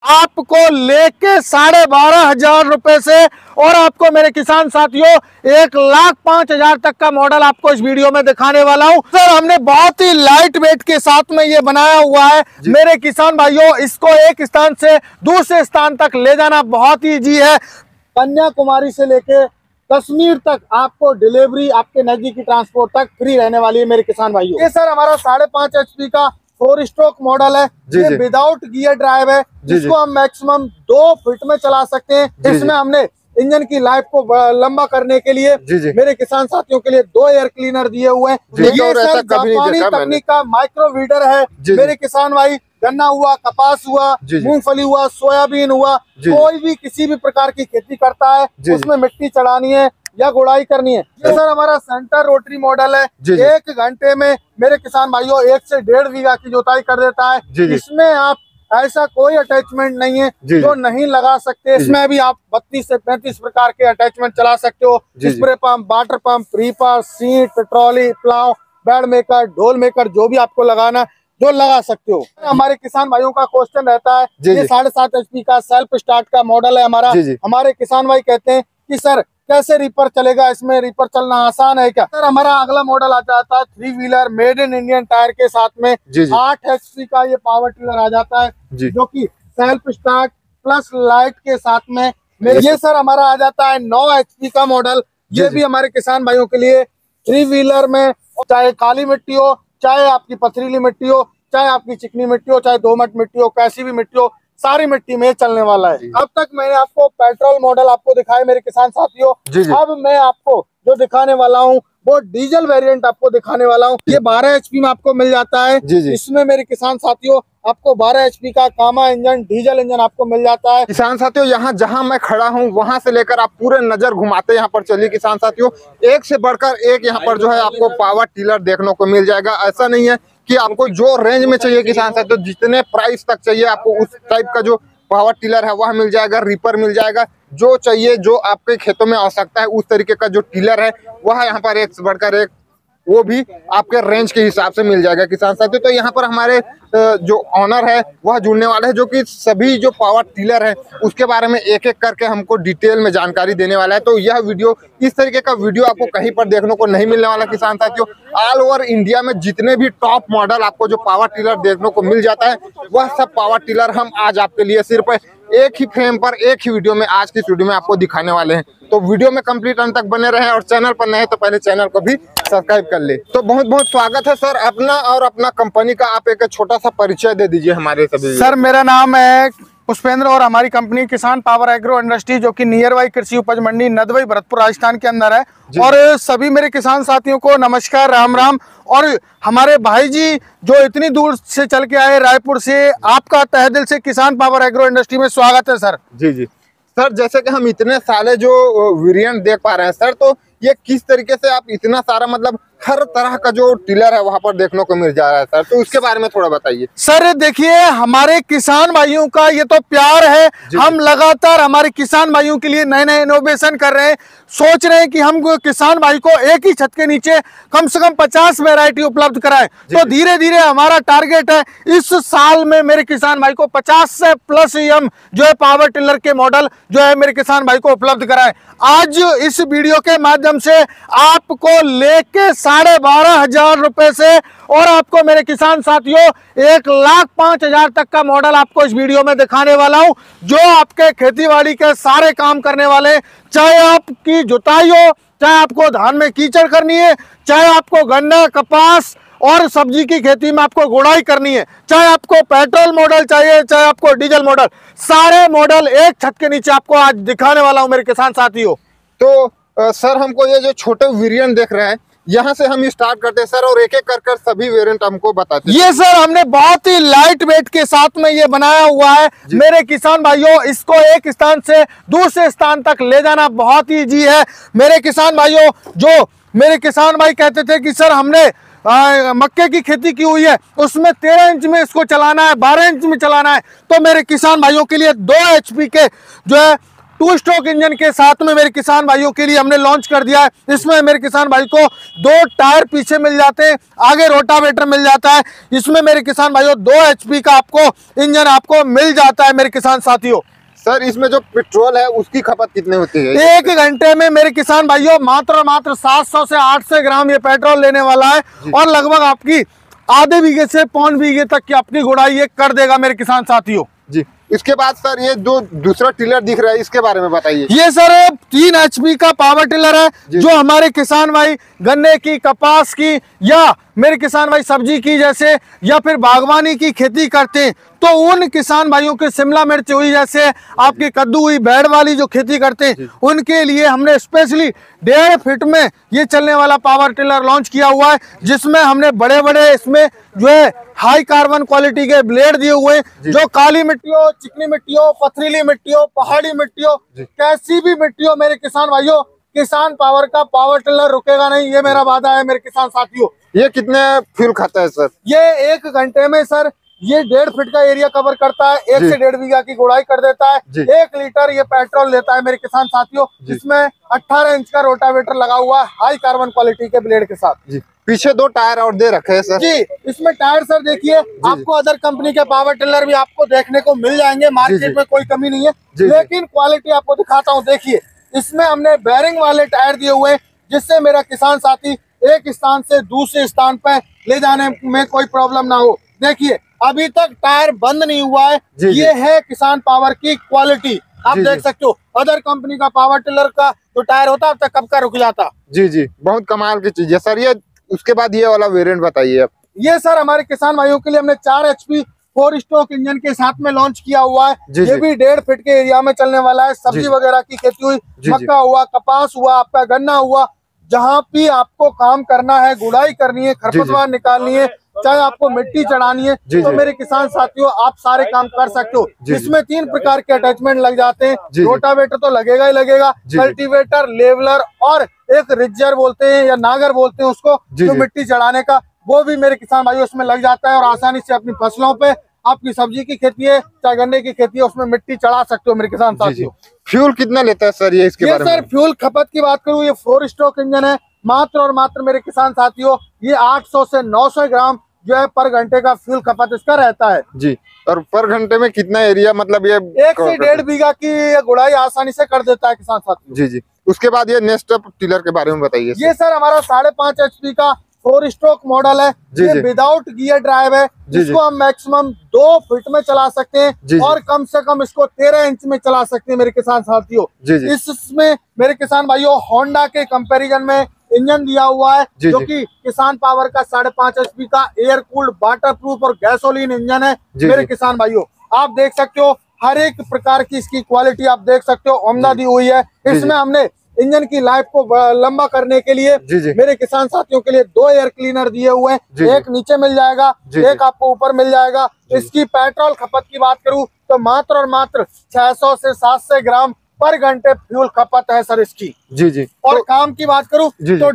आपको लेके 12,500 रुपए से, और आपको मेरे किसान साथियों 1,05,000 तक का मॉडल आपको इस वीडियो में दिखाने वाला हूं। सर हमने बहुत ही लाइट वेट के साथ में ये बनाया हुआ है मेरे किसान भाइयों। इसको एक स्थान से दूसरे स्थान तक ले जाना बहुत ही इजी है। कन्याकुमारी से लेके कश्मीर तक आपको डिलीवरी आपके नजदीकी ट्रांसपोर्ट तक फ्री रहने वाली है मेरे किसान भाइयों। ये सर हमारा 5.5 HP का 4 स्ट्रोक मॉडल है। ये विदाउट गियर ड्राइव है, जिसको हम मैक्सिमम 2 फीट में चला सकते हैं। इसमें हमने इंजन की लाइफ को लंबा करने के लिए मेरे किसान साथियों के लिए 2 एयर क्लीनर दिए हुए हैं। ये सर जापानी तकनीक का माइक्रो वीडर है मेरे किसान भाई। गन्ना हुआ, कपास हुआ, मूंगफली हुआ, सोयाबीन हुआ, कोई भी किसी भी प्रकार की खेती करता है, उसमें मिट्टी चढ़ानी है या गुड़ाई करनी है। ये सर हमारा सेंटर रोटरी मॉडल है। 1 घंटे में मेरे किसान भाइयों 1 से 1.5 बीघा की जोताई कर देता है। इसमें आप ऐसा कोई अटैचमेंट नहीं है जो नहीं लगा सकते। इसमें भी आप 32 से 35 प्रकार के अटैचमेंट चला सकते हो। Spray pump, water pump, reaper, seat, trolley, plough, bed maker, ढोल मेकर, जो भी आपको लगाना जो लगा सकते हो। हमारे किसान भाइयों का क्वेश्चन रहता है, ये 7.5 HP का सेल्फ स्टार्ट का मॉडल है हमारा। हमारे किसान भाई कहते हैं कि सर कैसे रीपर चलेगा, इसमें रीपर चलना आसान है क्या? सर हमारा अगला मॉडल आ जाता है 3 wheeler made in Indian tyre के साथ में 8 HP का ये पावर टिलर आ जाता है, जो कि सेल्फ स्टार्ट प्लस लाइट के साथ में। ये सर हमारा आ जाता है 9 HP का मॉडल। ये भी हमारे किसान भाइयों के लिए 3 व्हीलर में, चाहे काली मिट्टी हो, चाहे आपकी पथरीली मिट्टी हो, चाहे आपकी चिकनी मिट्टी हो, चाहे दोमट मिट्टी हो, कैसी भी मिट्टी हो, सारी मिट्टी में चलने वाला है। अब तक मैंने आपको पेट्रोल मॉडल आपको दिखाए मेरे किसान साथियों। अब मैं आपको जो दिखाने वाला हूँ वो डीजल वेरिएंट आपको दिखाने वाला हूँ। ये 12 HP में आपको मिल जाता है। इसमें मेरे किसान साथियों आपको 12 HP का कामा इंजन, डीजल इंजन आपको मिल जाता है। किसान साथियों यहाँ जहाँ मैं खड़ा हूँ वहां से लेकर आप पूरे नजर घुमाते यहाँ पर चलिए किसान साथियों, एक से बढ़कर एक यहाँ पर जो है आपको पावर टिलर देखने को मिल जाएगा। ऐसा नहीं है कि आपको जो रेंज में चाहिए किसान साथियों, जितने प्राइस तक चाहिए आपको उस टाइप का जो पावर टिलर है वह मिल जाएगा, रीपर मिल जाएगा। जो चाहिए, जो आपके खेतों में आवश्यकता है उस तरीके का जो टिलर है वह यहाँ पर एक से बढ़कर एक, वो भी आपके रेंज के हिसाब से मिल जाएगा किसान साथियों। तो यहाँ पर हमारे जो ऑनर है वह जुड़ने वाले हैं, जो कि सभी जो पावर टिलर है उसके बारे में एक एक करके हमको डिटेल में जानकारी देने वाला है। तो यह वीडियो, इस तरीके का वीडियो आपको कहीं पर देखने को नहीं मिलने वाला किसान साथियों। ऑल ओवर इंडिया में जितने भी टॉप मॉडल आपको जो पावर टिलर देखने को मिल जाता है वह सब पावर टिलर हम आज आपके लिए सिर्फ एक ही फ्रेम पर, एक ही वीडियो में, आज की वीडियो में आपको दिखाने वाले हैं। तो वीडियो में कंप्लीट अंत तक बने रहें, और चैनल पर नए हैं तो पहले चैनल को भी सब्सक्राइब कर ले। तो बहुत बहुत स्वागत है सर, अपना और अपना कंपनी का आप एक छोटा सा परिचय दे दीजिए हमारे सभी। सर मेरा नाम है पुष्पेंद्र और हमारी कंपनी किसान पावर एग्रो इंडस्ट्री, जो कि नियर बाई कृषि उपज मंडी नदवई भरतपुर राजस्थान के अंदर है। और सभी मेरे किसान साथियों को नमस्कार, राम राम। और हमारे भाई जी जो इतनी दूर से चल के आए रायपुर से, आपका तहे दिल से किसान पावर एग्रो इंडस्ट्री में स्वागत है सर। जी सर, जैसे कि हम इतने सारे जो वेरिएंट देख पा रहे हैं सर, तो ये किस तरीके से आप इतना सारा, मतलब हर तरह का जो टिलर है वहां पर देखने को मिल जा रहा है सर, तो उसके बारे में थोड़ा बताइए। सर देखिए, हमारे किसान भाइयों का ये तो प्यार है, हम लगातार हमारे किसान भाइयों के लिए नए नए इनोवेशन कर रहे हैं। सोच रहे हैं कि हम किसान भाई को एक ही छत के नीचे कम से कम 50 वैरायटी उपलब्ध कराएं। तो धीरे धीरे हमारा टारगेट है इस साल में मेरे किसान भाई को 50 से प्लस हम जो है पावर टिलर के मॉडल जो है मेरे किसान भाई को उपलब्ध कराएं। आज इस वीडियो के माध्यम से आपको लेके 12,500 रुपए से, और आपको मेरे किसान साथियों 1,05,000 तक का मॉडल आपको इस वीडियो में दिखाने वाला हूं, जो आपके खेतीबाड़ी के सारे काम करने वाले, चाहे आपकी जुताई हो, चाहे आपको धान में कीचड़ करनी है, चाहे आपको गन्ना, कपास और सब्जी की खेती में आपको गुड़ाई करनी है, चाहे आपको पेट्रोल मॉडल चाहिए, चाहे आपको डीजल मॉडल, सारे मॉडल एक छत के नीचे आपको आज दिखाने वाला हूं मेरे किसान साथियों। तो सर हमको ये जो छोटे वेरिएंट देख रहे हैं यहाँ से हम स्टार्ट करते हैं सर, और एक एक कर सभी वेरिएंट हमको बताते हैं। ये सर हमने बहुत ही लाइट वेट के साथ में ये बनाया हुआ है मेरे किसान भाइयों। इसको एक स्थान से दूसरे स्थान तक ले जाना बहुत ही इजी है मेरे किसान भाइयों। जो मेरे किसान भाई कहते थे कि सर हमने मक्के की खेती की हुई है, उसमें 13 इंच में इसको चलाना है, 12 इंच में चलाना है, तो मेरे किसान भाइयों के लिए 2 HP के जो है टू स्ट्रोक इंजन के साथ में मेरे किसान भाइयों के लिए हमने लॉन्च कर दिया है। इसमें मेरे किसान भाई को 2 टायर पीछे मिल जाते हैं, आगे रोटावेटर मिल जाता है। इसमें मेरे किसान भाइयों 2 HP का आपको इंजन आपको मिल जाता है मेरे किसान साथियों। सर इसमें जो पेट्रोल है उसकी खपत कितने होती है? 1 घंटे में मेरे किसान भाइयों मात्र 700 से 800 ग्राम ये पेट्रोल लेने वाला है और लगभग आपकी आधे बीघे से 1.25 बीघे तक की अपनी गुड़ाई ये कर देगा मेरे किसान साथियों जी। इसके बाद सर ये जो दूसरा टिलर दिख रहा है इसके बारे में बताइए। ये सर 3 HP का पावर टिलर है, जो हमारे किसान भाई गन्ने की, कपास की या मेरे किसान भाई सब्जी की जैसे या फिर बागवानी की खेती करते हैं, तो उन किसान भाइयों के शिमला मिर्च हुई जैसे आपकी कद्दू हुई, बेड़ वाली जो खेती करते हैं, उनके लिए हमने स्पेशली 1.5 फीट में ये चलने वाला पावर टिलर लॉन्च किया हुआ है, जिसमें हमने बड़े बड़े इसमें जो है हाई कार्बन क्वालिटी के ब्लेड दिए हुए हैं, जो काली मिट्टी हो, चिकनी मिट्टी हो, पथरीली मिट्टी हो, पहाड़ी मिट्टी हो, कैसी भी मिट्टी हो मेरे किसान भाइयों, किसान पावर का पावर टिलर रुकेगा नहीं, ये मेरा वादा है मेरे किसान साथियों। ये कितने फ्यूल खाता है सर? ये 1 घंटे में सर ये 1.5 फीट का एरिया कवर करता है, 1 से 1.5 बीघा की गुड़ाई कर देता है। 1 लीटर ये पेट्रोल लेता है मेरे किसान साथियों, जिसमें 18 इंच का रोटावेटर लगा हुआ है हाई कार्बन क्वालिटी के ब्लेड के साथ जी। पीछे 2 टायर और दे रखे हैं सर जी। इसमें टायर सर देखिए, आपको अदर कंपनी के पावर टिलर भी आपको देखने को मिल जाएंगे, मार्केट में कोई कमी नहीं है, लेकिन क्वालिटी आपको दिखाता हूँ। देखिए इसमें हमने बेरिंग वाले टायर दिए हुए हैं, जिससे मेरा किसान साथी एक स्थान से दूसरे स्थान पर ले जाने में कोई प्रॉब्लम ना हो। देखिए अभी तक टायर बंद नहीं हुआ है, ये है किसान पावर की क्वालिटी। आप देख सकते हो अदर कंपनी का पावर टिलर का जो टायर होता है कब का रुक जाता। जी जी, बहुत कमाल की चीज है सर ये। उसके बाद ये वाला वेरिएंट बताइए आप। ये सर हमारे किसान भाइयों के लिए हमने 4 HP 4 स्ट्रोक इंजन के साथ में लॉन्च किया हुआ है। ये भी 1.5 फीट के एरिया में चलने वाला है। सब्जी वगैरह की खेती हुई, मक्का हुआ, कपास हुआ, आपका गन्ना हुआ, जहाँ भी आपको काम करना है, गुड़ाई करनी है, खरपतवार निकालनी है, चाहे आपको मिट्टी चढ़ानी है, तो मेरे किसान साथियों आप सारे काम कर सकते हो। इसमें 3 प्रकार के अटैचमेंट लग जाते हैं। रोटावेटर तो लगेगा ही लगेगा, कल्टीवेटर, लेवलर और एक रिजर बोलते हैं या नागर बोलते हैं उसको, जो मिट्टी चढ़ाने का, वो भी मेरे किसान भाइयों उसमें लग जाता है और आसानी से अपनी फसलों पे, आपकी सब्जी की खेती है चाहे गन्ने की खेती है, उसमें मिट्टी चढ़ा सकते हो मेरे किसान साथियों। फ्यूल कितना लेता है सर ये? इसके बारे में सर फ्यूल खपत की बात करूँ, ये 4 स्ट्रोक इंजन है, मात्र और मात्र मेरे किसान साथियों ये 800 से 900 ग्राम जो है पर घंटे का फ्यूल खपत इसका रहता है जी। और पर घंटे में कितना एरिया, मतलब ये 1 से 1.5 बीघा की गुड़ाई आसानी से कर देता है किसान साथियों। जी जी। उसके बाद ये नेक्स्ट टिलर के बारे में बताइए। ये सर हमारा 5.5 HP का 4 स्ट्रोक मॉडल है। ये विदाउट गियर ड्राइव है, जिसको हम मैक्सिमम 2 फीट में चला सकते हैं और कम से कम इसको 13 इंच में चला सकते हैं मेरे किसान साथियों। इसमें मेरे किसान भाइयों होंडा के कंपैरिजन में इंजन दिया हुआ है, जो कि किसान पावर का 5.5 HP का एयर कूल्ड वाटर प्रूफ और गैसोलीन इंजन है मेरे किसान भाइयों। आप देख सकते हो हर एक प्रकार की इसकी क्वालिटी आप देख सकते हो उम्दा दी हुई है। इसमें हमने इंजन की लाइफ को लंबा करने के लिए मेरे किसान साथियों के लिए 2 एयर क्लीनर दिए हुए हैं, एक नीचे मिल जाएगा, एक आपको ऊपर मिल जाएगा। इसकी पेट्रोल खपत की बात करूं तो मात्र और मात्र 600 से 700 ग्राम पर घंटे फ्यूल खपत है सर इसकी। जी जी। और काम की बात करूं तो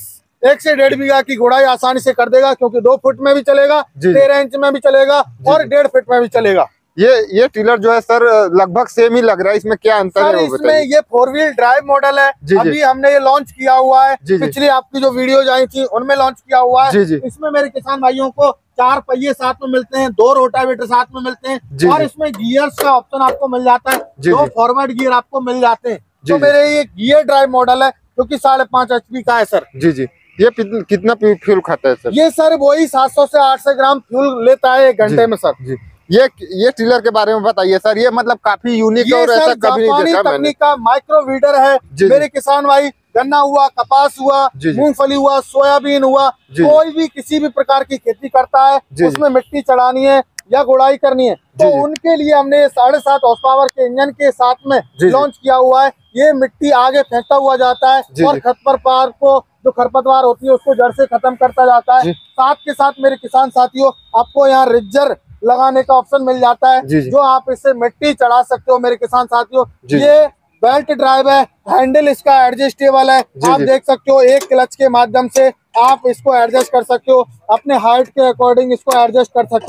1 से 1.5 बीघा की गुड़ाई आसानी से कर देगा, क्योंकि 2 फुट में भी चलेगा, 13 इंच में भी चलेगा और 1.5 फीट में भी चलेगा। ये टिलर जो है सर लगभग सेम ही लग रहा है, इसमें क्या अंतर है? इसमें ये 4 व्हील ड्राइव मॉडल है, अभी हमने ये लॉन्च किया हुआ है, पिछली आपकी जो वीडियोज आई थी उनमें लॉन्च किया हुआ है। इसमें मेरे किसान भाइयों को 4 पहिए साथ में मिलते हैं, 2 रोटावेटर साथ में मिलते हैं और इसमें गियर्स का ऑप्शन आपको मिल जाता है, 2 फॉरवर्ड गियर आपको मिल जाते हैं। तो मेरे ये गियर ड्राइव मॉडल है, जो कि 5.5 HP का है सर। जी जी। ये कितना फ्यूल खाता है सर? ये सर वही 700 से 800 ग्राम फ्यूल लेता है 1 घंटे में सर। ये टिलर के बारे में बताइए सर। ये मतलब काफी यूनिक और ऐसा कभी नहीं देखा मैंने। तकनीक का माइक्रो वीडर है मेरे किसान भाई। गन्ना हुआ, कपास हुआ, मूंगफली हुआ, सोयाबीन हुआ, कोई भी किसी भी प्रकार की खेती करता है, उसमें मिट्टी चढ़ानी है या गुड़ाई करनी है, तो उनके लिए हमने 7.5 हॉर्स पावर के इंजन के साथ में लॉन्च किया हुआ है। ये मिट्टी आगे फेंकता हुआ जाता है और खरपतवार को, जो खरपतवार होती है उसको जड़ से खत्म करता जाता है। साथ के साथ मेरे किसान साथियों आपको यहाँ रिजर लगाने का ऑप्शन मिल जाता है, जो आप इससे मिट्टी चढ़ा सकते हो मेरे किसान साथियों। ये बेल्ट ड्राइव है, हैंडल इसका एडजस्टेबल है, आप देख सकते हो एक क्लच के माध्यम से आप इसको एडजस्ट कर सकते हो, अपने हाइट के अकॉर्डिंग इसको एडजस्ट कर सकते हो।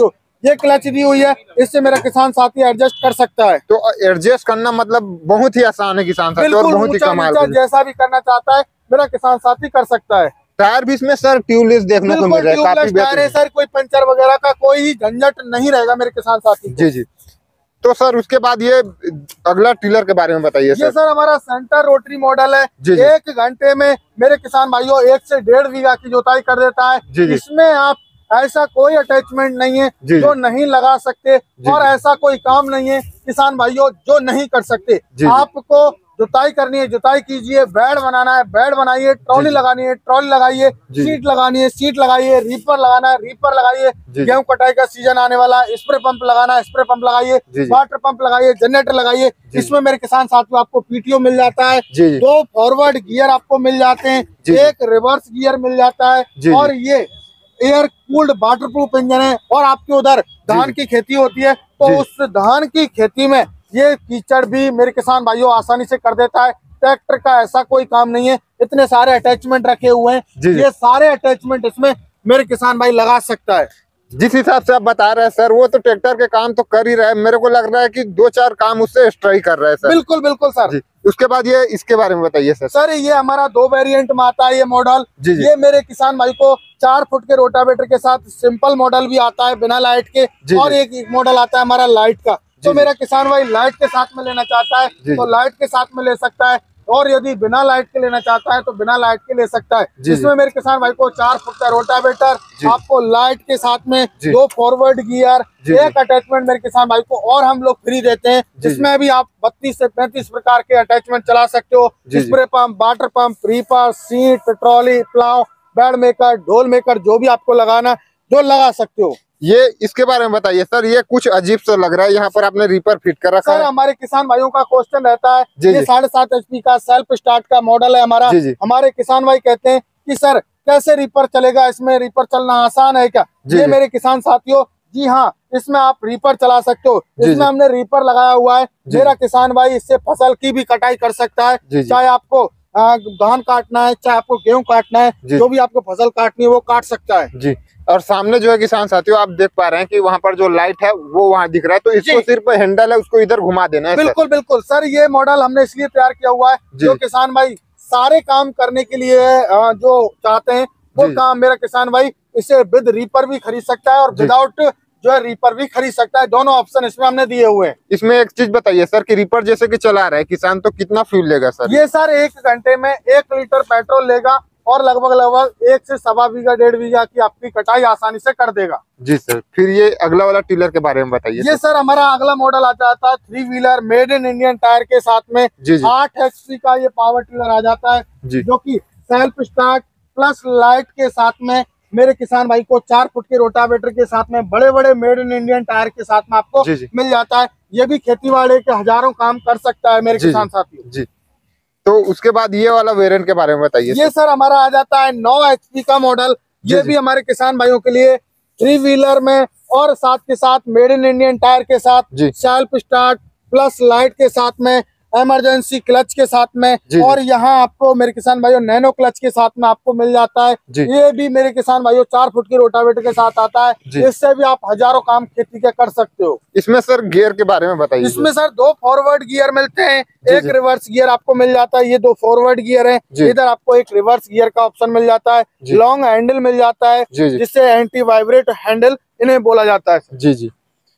ये क्लच दी हुई है, इससे मेरा किसान साथी एडजस्ट कर सकता है। तो एडजस्ट करना मतलब बहुत ही आसान है किसान साथी, और बहुत ही कमाल है। जैसा भी करना चाहता है मेरा किसान साथी कर सकता है। टायर भी इसमें सर ट्यूबलेस देखने को मिल रहा है, काफी टायर है सर, कोई पंचर वगैरह का कोई झंझट नहीं रहेगा मेरे किसान साथी। जी जी। तो सर उसके बाद ये अगला टिलर के बारे में बताइए। ये सर हमारा सेंटर रोटरी मॉडल है। जी जी। 1 घंटे में मेरे किसान भाइयों 1 से 1.5 बीघा की जुताई कर देता है। जी जी। इसमें आप ऐसा कोई अटैचमेंट नहीं है जो नहीं लगा सकते, और ऐसा कोई काम नहीं है किसान भाइयों जो नहीं कर सकते। आपको जुताई करनी है जुताई कीजिए, बेड बनाना है बेड बनाइए, ट्रॉली लगानी है ट्रॉली लगाइए, सीट लगानी है सीट लगाइए, रीपर लगाना है रीपर लगाइए, गेहूं कटाई का सीजन आने वाला है, स्प्रे पंप लगाना है स्प्रे पंप लगाइए, वाटर पंप लगाइए, जनरेटर लगाइए। इसमें मेरे किसान साथियों आपको पीटीओ मिल जाता है, 2 फॉरवर्ड गियर आपको मिल जाते हैं, 1 रिवर्स गियर मिल जाता है, और ये air cooled waterproof engine है। और आपके उधर धान की खेती होती है तो उस धान की खेती में ये कीचड़ भी मेरे किसान भाइयों आसानी से कर देता है। ट्रैक्टर का ऐसा कोई काम नहीं है, इतने सारे अटैचमेंट रखे हुए हैं, ये सारे अटैचमेंट इसमें मेरे किसान भाई लगा सकता है। जिस हिसाब से आप बता रहे हैं सर, वो तो ट्रैक्टर के काम तो कर ही रहा है, मेरे को लग रहा है कि 2-4 काम उससे एक्स्ट्रा ही कर रहा है सर। बिल्कुल बिल्कुल सर। उसके बाद ये इसके बारे में बताइए सर। सर ये हमारा 2 वेरिएंट में आता है ये मॉडल। ये मेरे किसान भाई को 4 फुट के रोटावेटर के साथ सिंपल मॉडल भी आता है बिना लाइट के, और एक मॉडल आता है हमारा लाइट का। तो मेरा किसान भाई लाइट के साथ में लेना चाहता है तो लाइट के साथ में ले सकता है, और यदि बिना लाइट के लेना चाहता है तो बिना लाइट के ले सकता है। जिसमें मेरे किसान भाई को 4 फुट का रोटावेटर, आपको लाइट के साथ में 2 फॉरवर्ड गियर, 1 अटैचमेंट मेरे किसान भाई को और हम लोग फ्री देते हैं, जिसमें भी आप 32 से 35 प्रकार के अटैचमेंट चला सकते हो। Spray pump, water pump, reaper, seat, trolley, plough, bed maker, ढोल मेकर, जो भी आपको लगाना जो लगा सकते हो। ये इसके बारे में बताइए सर। ये कुछ अजीब सा लग रहा है, यहाँ पर आपने रीपर फिट कर रखा है। सर हमारे किसान भाइयों का क्वेश्चन रहता है, ये 7.5 HP का सेल्फ स्टार्ट का मॉडल है हमारा। हमारे किसान भाई कहते हैं कि सर कैसे रीपर चलेगा, इसमें रीपर चलना आसान है क्या? ये मेरे किसान साथियों जी हाँ, इसमें आप रीपर चला सकते हो। इसमें हमने रीपर लगाया हुआ है। मेरा किसान भाई इससे फसल की भी कटाई कर सकता है, चाहे आपको धान काटना है, चाहे आपको गेहूं काटना है, जो भी आपको फसल काटनी है वो काट सकता है जी। और सामने जो है किसान साथियों आप देख पा रहे हैं कि वहाँ पर जो लाइट है वो वहाँ दिख रहा है, तो इसको सिर्फ हैंडल है उसको इधर घुमा देना है। बिल्कुल बिल्कुल सर, ये मॉडल हमने इसलिए तैयार किया हुआ है जो किसान भाई सारे काम करने के लिए जो चाहते हैं वो काम मेरा किसान भाई इसे विद रीपर भी खरीद सकता है और विदाउट जो है रीपर भी खरीद सकता है। दोनों ऑप्शन इसमें हमने दिए हुए हैं। इसमें एक चीज बताइए सर कि रीपर जैसे कि चला रहा है किसान, तो कितना फ्यूल लेगा सर? ये सर 1 घंटे में 1 लीटर पेट्रोल लेगा और लगभग 1 से 1.25 बीघा 1.5 बीघा की आपकी कटाई आसानी से कर देगा जी सर। फिर ये अगला वाला टिलर के बारे में बताइए। ये सर हमारा अगला मॉडल आ जाता है 3 wheeler made in Indian tyre के साथ में। 8 HP का ये पावर टिलर आ जाता है, जो कि सेल्फ स्टार्ट प्लस लाइट के साथ में मेरे किसान भाई को 4 फुट के रोटावेटर के साथ में बड़े बड़े मेड इन इंडियन टायर के साथ में आपको मिल जाता है। ये भी खेती बाड़ी के हजारों काम कर सकता है मेरे किसान साथियों जी। तो उसके बाद ये वाला वेरिएंट के बारे में बताइए। ये सर हमारा आ जाता है 9 HP का मॉडल। ये भी हमारे किसान भाइयों के लिए 3 व्हीलर में और साथ के साथ मेड इन इंडियन टायर के साथ, सेल्फ स्टार्ट प्लस लाइट के साथ में, इमरजेंसी क्लच के साथ में, और यहाँ आपको मेरे किसान भाइयों नैनो क्लच के साथ में आपको मिल जाता है। ये भी मेरे किसान भाइयों 4 फुट की रोटावेटर के साथ आता है। इससे भी आप हजारों काम खेती के कर सकते हो। इसमें सर गियर के बारे में बताइए। इसमें सर 2 फॉरवर्ड गियर मिलते हैं, 1 रिवर्स गियर आपको मिल जाता है। ये 2 फॉरवर्ड गियर है, इधर आपको 1 रिवर्स गियर का ऑप्शन मिल जाता है। लॉन्ग हैंडल मिल जाता है, जिससे एंटी वाइब्रेट हैंडल इन्हें बोला जाता है जी।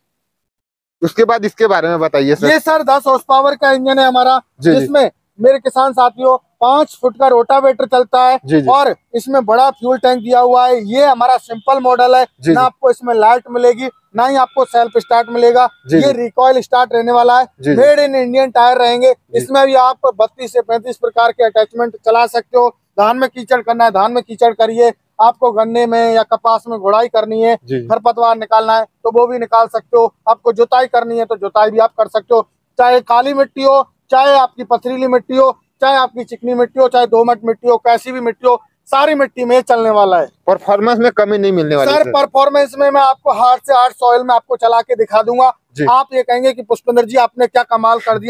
उसके बाद इसके बारे में बताइए सर। ये सर 10 हॉर्स पावर का इंजन है हमारा, जिसमें मेरे किसान साथियों 5 फुट का रोटावेटर चलता है और इसमें बड़ा फ्यूल टैंक दिया हुआ है। ये हमारा सिंपल मॉडल है, ना आपको इसमें लाइट मिलेगी ना ही आपको सेल्फ स्टार्ट मिलेगा। ये रिकॉइल स्टार्ट रहने वाला है, मेड इन इंडियन टायर रहेंगे। इसमें भी आप 32 से 35 प्रकार के अटैचमेंट चला सकते हो। धान में कीचड़ करना है धान में कीचड़ करिए, आपको गन्ने में या कपास में गुड़ाई करनी है, खरपतवार निकालना है तो वो भी निकाल सकते हो, आपको जुताई करनी है तो जुताई भी आप कर सकते हो। चाहे काली मिट्टी हो, चाहे आपकी पथरीली मिट्टी हो, चाहे आपकी चिकनी मिट्टी हो, चाहे दोमट मिट्टी हो, कैसी भी मिट्टी हो, सारी मिट्टी में चलने वाला है। परफॉर्मेंस में कमी नहीं मिलने वाली सर। परफॉर्मेंस में मैं आपको हार्ड से हार्ड सॉइल में आपको चला के दिखा दूंगा। आप ये कहेंगे कि पुष्पेंद्र जी आपने क्या कमाल कर दिया,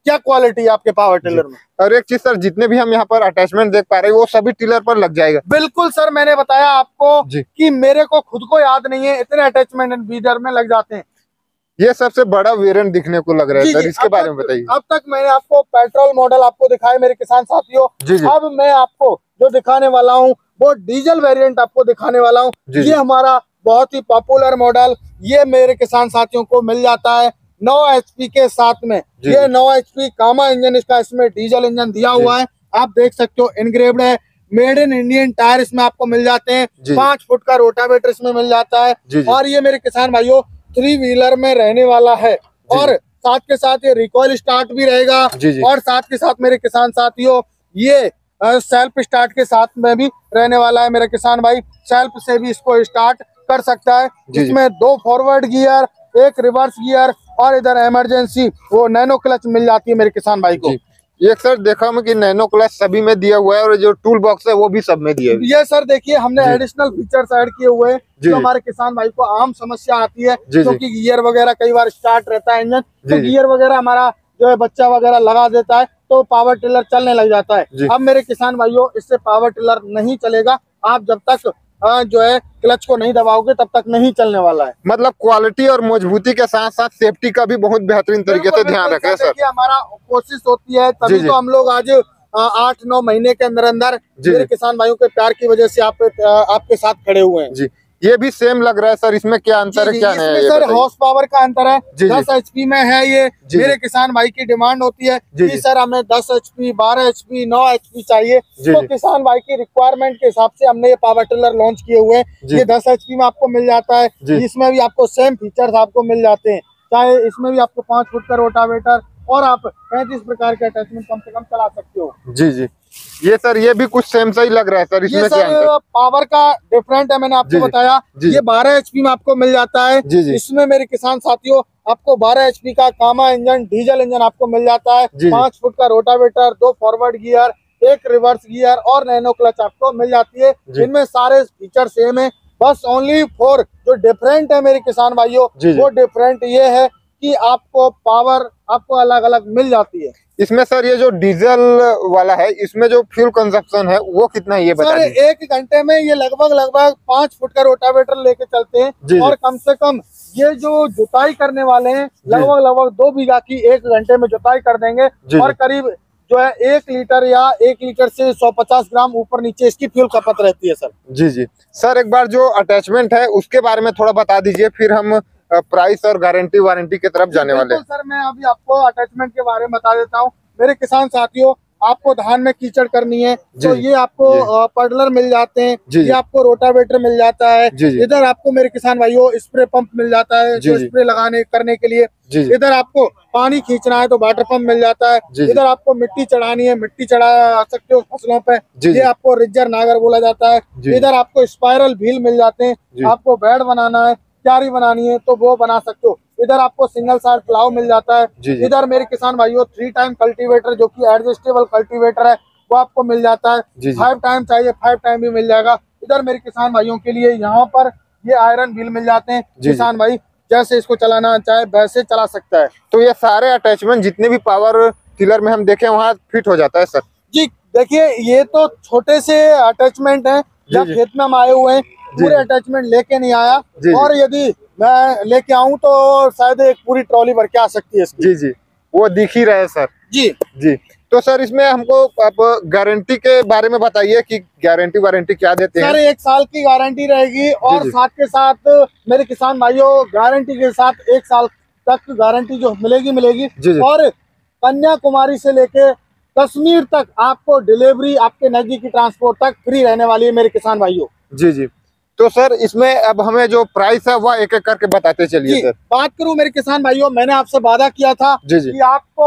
क्या क्वालिटी है आपके पावर टिलर में। और एक चीज सर, जितने भी हम यहाँ पर अटैचमेंट देख पा रहे हैं वो सभी टिलर पर लग जाएगा। बिल्कुल सर, मैंने बताया आपको कि मेरे को खुद को याद नहीं है, इतने अटैचमेंट बीडर में लग जाते हैं। ये सबसे बड़ा वेरिएंट दिखने को लग रहा है सर, इसके बारे में बताइए। अब तक मैंने आपको पेट्रोल मॉडल आपको दिखाए मेरे किसान साथियों। अब मैं आपको जो दिखाने वाला हूँ वो डीजल वेरिएंट आपको दिखाने वाला हूँ। ये हमारा बहुत ही पॉपुलर मॉडल, ये मेरे किसान साथियों को मिल जाता है 9 HP के साथ में। ये 9 HP कामा इंजन इसका, इसमें डीजल इंजन दिया हुआ है, आप देख सकते हो, इनग्रेव्ड है, मेड इन इंडियन टायर इसमें आपको मिल जाते हैं, 5 फुट का रोटावेटर इसमें मिल जाता है। और ये मेरे किसान भाइयों 3 व्हीलर में रहने वाला है, और साथ के साथ ये रिकॉइल स्टार्ट भी रहेगा, और साथ के साथ मेरे किसान साथियों ये सेल्फ स्टार्ट के साथ में भी रहने वाला है। मेरा किसान भाई सेल्फ से भी इसको स्टार्ट कर सकता है। इसमें 2 फॉरवर्ड गियर, 1 रिवर्स गियर, और इधर इमरजेंसी वो नैनो क्लच मिल जाती है मेरे किसान भाई को। ये सर देखा मैं कि नैनो क्लच सभी में दिया हुआ है, और जो टूल बॉक्स है वो भी सब में दिया है। ये सर देखिए हमने एडिशनल फीचर्स ऐड किए हुए हैं जो हमारे किसान भाई को आम समस्या आती है, क्योंकि गियर वगैरह कई बार स्टार्ट रहता है इंजन, तो गियर वगैरह हमारा जो है बच्चा वगैरह लगा देता है तो पावर टिलर चलने लग जाता है। अब मेरे किसान भाइयों इससे पावर टिलर नहीं चलेगा, आप जब तक जो है क्लच को नहीं दबाओगे तब तक नहीं चलने वाला है। मतलब क्वालिटी और मजबूती के साथ साथ सेफ्टी का भी बहुत बेहतरीन तरीके से ध्यान रखें सर। हमारा कोशिश होती है, तभी तो हम लोग आज 8-9 महीने के अंदर अंदर मेरे किसान भाइयों के प्यार की वजह से आपके साथ खड़े हुए हैं। जी, ये भी सेम लग रहा है सर, इसमें क्या अंतर है, क्या नहीं है? सर हॉर्स पावर का अंतर है, 10 HP में है ये। मेरे किसान भाई की डिमांड होती है कि सर हमें 10 HP, 12 HP, 9 HP चाहिए, तो किसान भाई की रिक्वायरमेंट के हिसाब से हमने ये पावर टिलर लॉन्च किए हुए हैं। ये 10 HP में आपको मिल जाता है, इसमें भी आपको सेम फीचर्स आपको मिल जाते हैं, चाहे इसमें भी आपको 5 फुट का रोटावेटर, और आप 35 प्रकार के अटैचमेंट कम से कम चला सकते हो। जी, ये सर ये भी कुछ सेम सा ही लग रहा है सर, इसमें क्या है? पावर का डिफरेंट है, मैंने आपको बताया। ये 12 HP में आपको मिल जाता है। इसमें मेरे किसान साथियों आपको 12 HP का कामा इंजन, डीजल इंजन आपको मिल जाता है, 5 फुट का rotavator, 2 forward gear, 1 reverse gear, और नैनो क्लच आपको मिल जाती है। इनमें सारे फीचर सेम है, बस ओनली फॉर जो डिफरेंट है मेरे किसान भाइयों, वो डिफरेंट ये है कि आपको पावर आपको अलग अलग मिल जाती है। इसमें सर ये जो डीजल वाला है, इसमें जो फ्यूल कंजप्शन है वो कितना है ये बता दीजिए। 1 घंटे में ये लगभग 5 फुट का रोटावेटर लेके चलते हैं, और कम से कम ये जो जुताई करने वाले हैं लगभग 2 बीघा की 1 घंटे में जुताई कर देंगे, और करीब जो है 1 लीटर या 1 लीटर से 150 ग्राम ऊपर नीचे इसकी फ्यूल खपत रहती है सर। जी सर, एक बार जो अटैचमेंट है उसके बारे में थोड़ा बता दीजिए, फिर हम प्राइस और गारंटी वारंटी की तरफ जाने वाले हैं। सर मैं अभी आपको अटैचमेंट के बारे में बता देता हूँ। मेरे किसान साथियों आपको धान में कीचड़ करनी है तो ये आपको पडलर मिल जाते हैं, ये आपको रोटावेटर मिल जाता है, इधर आपको मेरे किसान भाइयों स्प्रे पंप मिल जाता है जो स्प्रे करने के लिए, इधर आपको पानी खींचना है तो वाटर पंप मिल जाता है, इधर आपको मिट्टी चढ़ानी है मिट्टी चढ़ा सकते हो फसलों पे, ये आपको रिजर नागर बोला जाता है, इधर आपको स्पाइरल व्हील मिल जाते हैं, आपको बेड बनाना है, क्यारी बनानी है तो वो बना सकते हो, इधर आपको सिंगल साइड प्लाव मिल जाता है, इधर मेरे किसान भाइयों 3 टाइम कल्टीवेटर जो कि एडजस्टेबल कल्टीवेटर है वो आपको मिल जाता है, 5 टाइम चाहिए 5 टाइम भी मिल जाएगा। इधर मेरे किसान भाइयों के लिए यहाँ पर ये आयरन व्हील मिल जाते हैं, किसान भाई जैसे इसको चलाना चाहे वैसे चला सकता है। तो ये सारे अटैचमेंट जितने भी पावर टिलर में हम देखें वहाँ फिट हो जाता है सर? जी देखिए ये तो छोटे से अटैचमेंट है, जब खेत में हम आए हुए हैं पूरे अटैचमेंट लेके नहीं आया, और यदि मैं लेके आऊं तो शायद एक पूरी ट्रॉली भर के आ सकती है इसकी। जी वो दिख ही रहा है सर। जी तो सर इसमें हमको आप गारंटी के बारे में बताइए कि गारंटी वारंटी क्या देते हैं? सर 1 साल की गारंटी रहेगी, और साथ के साथ मेरे किसान भाइयों गारंटी के साथ 1 साल तक गारंटी जो मिलेगी, और कन्याकुमारी से लेके कश्मीर तक आपको डिलीवरी आपके नजदीकी ट्रांसपोर्ट तक फ्री रहने वाली है मेरे किसान भाइयों। जी तो सर इसमें अब हमें जो प्राइस है वह एक एक करके बताते चलिए सर। बात करूं मेरे किसान भाइयों, मैंने आपसे वादा किया था कि आपको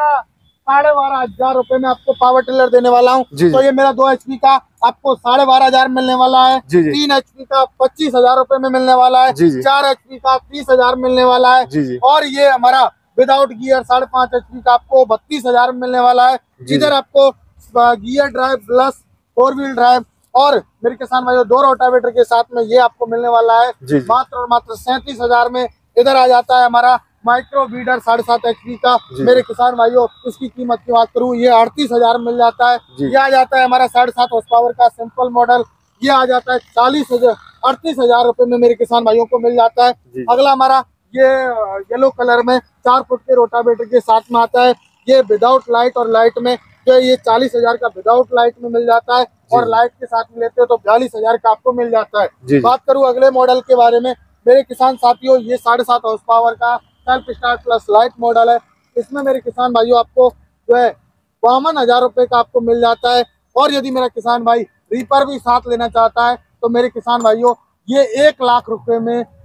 12-12.5 हजार रुपए में आपको पावर टिलर देने वाला हूं, तो ये मेरा 2 HP का आपको 12.5 हजार मिलने वाला है, 3 HP का 25,000 रुपए में मिलने वाला है, 4 HP का 30,000 मिलने वाला है, और ये हमारा विदाउट गियर 5.5 HP का आपको 32,000 मिलने वाला है। इधर आपको gear drive plus 4 wheel drive और मेरे किसान भाइयों 2 रोटावेटर के साथ में ये आपको मिलने वाला है मात्र और मात्र 37,000 में। इधर आ जाता है हमारा माइक्रो बीडर 7.5 HP का मेरे किसान भाइयों, इसकी कीमत की बात करूँ ये 38,000 मिल जाता है। ये आ जाता है हमारा 7.5 हॉर्स पावर का सिंपल मॉडल, ये आ जाता है 38,000 रुपए में मेरे किसान भाइयों को मिल जाता है। अगला हमारा ये येलो कलर में 4 फुट के रोटावेटर के साथ में आता है। ये विदाउट लाइट और लाइट में जो ये 40,000 का विदाउट लाइट में मिल जाता है, और लाइट के साथ में लेते हो तो 42,000 का आपको मिल जाता है। बात करूँ अगले मॉडल के बारे में मेरे किसान साथियों, ये 7.5 हॉर्स पावर का self start plus light model है। इसमें मेरे किसान भाइयों आपको जो है 52,000 रुपए का आपको मिल जाता है। और यदि मेरा किसान भाई रीपर भी साथ लेना चाहता है तो मेरे किसान भाइयों ये 1 लाख रुपए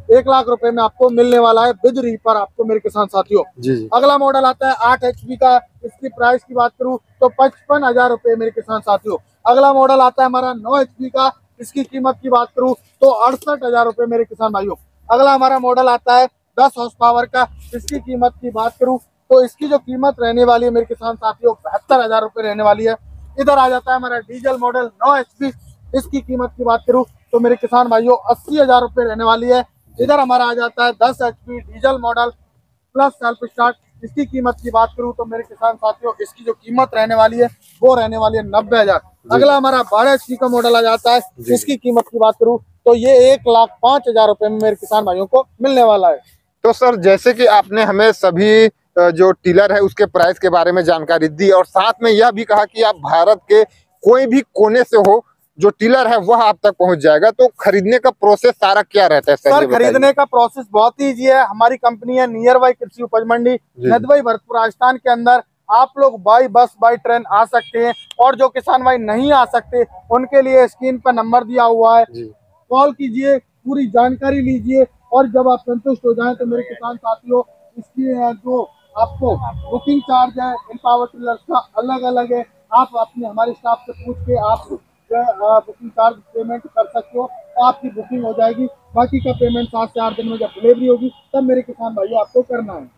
में आपको मिलने वाला है विद रीपर आपको मेरे किसान साथियों। अगला मॉडल आता है 8 HP का, इसकी प्राइस की बात करूं तो 55,000 रुपए मेरे किसान साथियों। अगला मॉडल आता है हमारा 9 HP का, इसकी कीमत की बात करूं तो 68,000 रुपए मेरे किसान भाइयों। अगला हमारा मॉडल आता है 10 हॉर्स पावर का, इसकी कीमत की बात करूं तो इसकी जो कीमत रहने वाली है मेरे किसान साथियों 72,000 रुपए रहने वाली है। इधर आ जाता है हमारा डीजल मॉडल 9 HP, इसकी कीमत की बात करूं तो मेरे किसान भाइयों 80,000 रुपए रहने वाली है। इधर हमारा आ जाता है 10 HP diesel model plus self start, इसकी कीमत की बात करूं तो मेरे किसान साथियों इसकी जो कीमत रहने वाली है वो रहने वाली है 90,000। अगला हमारा 12 HP का मॉडल आ जाता है, इसकी कीमत की बात करूं तो ये 1,05,000 रुपए में मेरे किसान भाइयों को मिलने वाला है। तो सर जैसे कि आपने हमें सभी जो टीलर है उसके प्राइस के बारे में जानकारी दी, और साथ में यह भी कहा कि आप भारत के कोई भी कोने से हो जो टीलर है वह आप तक पहुंच जाएगा, तो खरीदने का प्रोसेस सारा क्या रहता है सर? खरीदने का प्रोसेस बहुत ही ईजी है। हमारी कंपनी है नियर बाई कृषि उपज मंडी, नदवाई भरतपुर राजस्थान के अंदर। आप लोग बाई बस बाई ट्रेन आ सकते हैं, और जो किसान भाई नहीं आ सकते उनके लिए स्क्रीन पर नंबर दिया हुआ है, कॉल कीजिए, पूरी जानकारी लीजिए, और जब आप संतुष्ट हो जाएं तो मेरे किसान साथियों इसकी जो आपको बुकिंग चार्ज है इन पावर टिलर्स का अलग अलग है। आप अपने हमारे स्टाफ से पूछ के आप बुकिंग चार्ज पेमेंट कर सकते हो, आपकी बुकिंग हो जाएगी। बाकी का पेमेंट 7 से 8 दिन में जब डिलीवरी होगी तब मेरे किसान भाइयों आपको करना है।